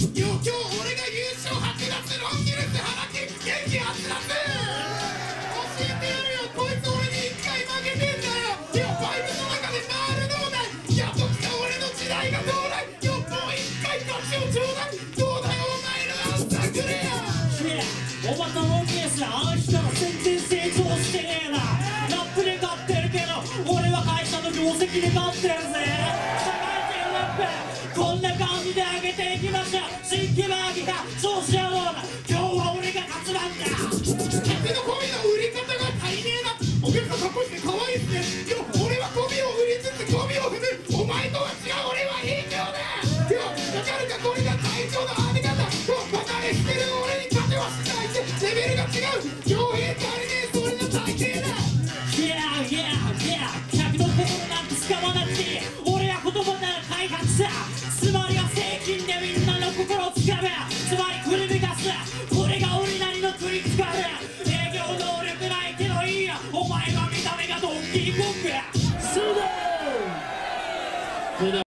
よ今日俺が優勝8月ロンギヌス花金元気はつらつ教えてやるよこいつ俺に1回負けてんだよ。よパイプの中で回る脳内やっと来た俺の時代が到来よ。もう1回勝ちをちょうだい。どうだよお前のアンサーくれよ。 おまたロンギヌスあの人ら全然成長してねえな。ラップで勝ってるけど俺は会社の業績で勝ってるぜ。社会人ラップこんな感じで上げていきましょう。新規バーギが調子やろうな。今日は俺が勝つ番だ。 客のコミの売り方が足りねえな。お客さんかっこいいし可愛いっすね。よ俺はコミを売りつつコミを踏む。お前とは違う俺は影響だよ。わかるかこれが隊長のあり方。バカにしてる俺に勝てはしないってレベルが違う。傭兵足りねえそれの体型だ。 客の心なんて使わなくていい。俺は言葉なら開発さ。つまりは税金でみんなの心をつかむ。つまり振り向かす。これが俺なりのクリティカル。営業能力ないけどいいや。お前は見た目がドンキーコング。そうだ